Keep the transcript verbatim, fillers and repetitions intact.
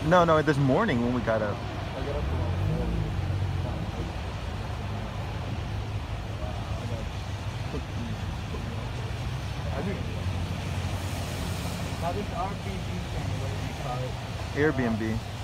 No, no, this morning when we got up. I got up around four. I think. Now this R P G thing, what do you call it? Airbnb.